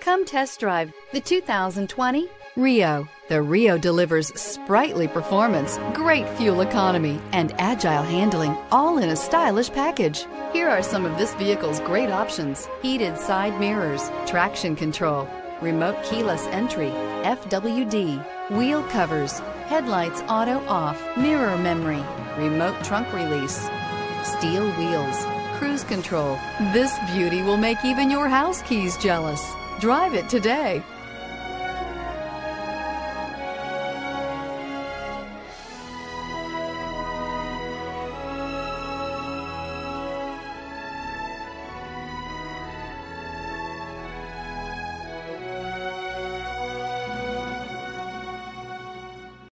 Come test drive the 2020 Rio. The Rio delivers sprightly performance, great fuel economy, and agile handling, all in a stylish package. Here are some of this vehicle's great options: heated side mirrors, traction control, remote keyless entry, FWD, wheel covers, headlights auto off, mirror memory, remote trunk release, steel wheels, cruise control. This beauty will make even your house keys jealous. Drive it today.